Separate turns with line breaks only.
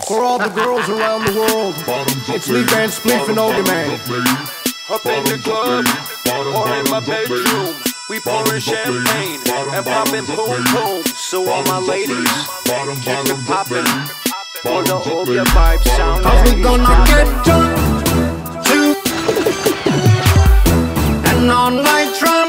For all the girls around the world, it's Lee Van Spliff and Ogie Man.
Up in the club, or in my bedroom, we pouring champagne and popping boom boom. So all my ladies, keep it popping for the Ogie vibe sound.
Cause we gonna get drunk, and all night drunk.